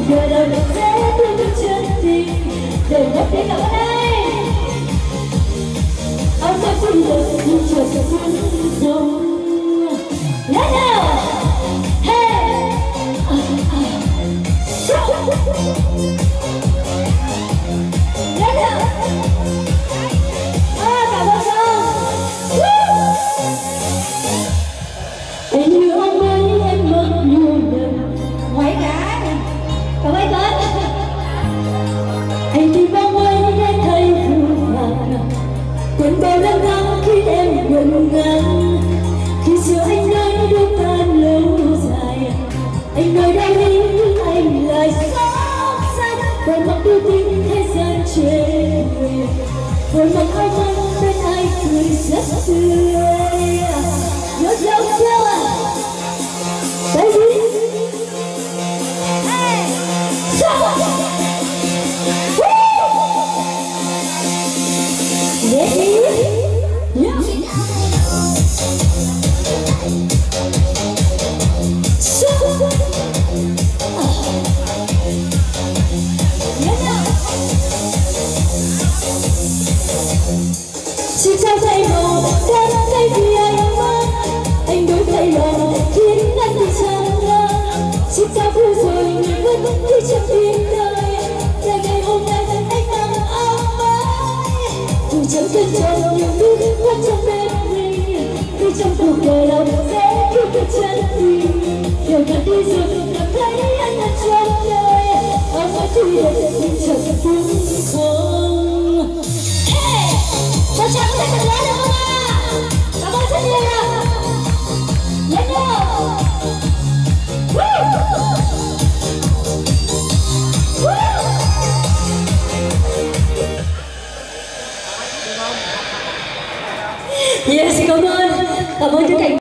giờ đâu được sẽ thương được chân tình đời mất đi cả ai áo sẽ vui được nhưng chưa sẽ vui rồi nhớ nào hey nhớ nào cảm ơn anh như ông ấy em mất nhiều lần ngoài cả cảm ơn anh thì mong ấy để thấy vui vàng quên bao năm tháng khi em ngần ngại khi xưa anh nói đôi ta lâu dài anh nói đã nghĩ anh lại xót xa vội mặc đưa tin thế gian chê người vội mặc ai mắt bên ai cười rất tươi nhớ nhau theo à baby hey sao Ready? Yeah. So. Chỉ trao tay màu đã thay vì anh mất anh đổi thay lòng khiến anh thì chẳng lo chỉ trao vui rồi người vẫn khi chẳng tin đời để ngày hôm nay anh đang ấm ái dù chẳng biết trong nhiều thứ quên trong đêm mình vì trong cuộc đời lòng sẽ thiếu cái chân tình điều cần đi rồi cảm thấy anh là trong đời ở mỗi khi để mình chẳng vui không hey cho chàng có thể thật lớn được không ạ cảm ơn rất nhiều ạ lên nào yes, cảm ơn tất cả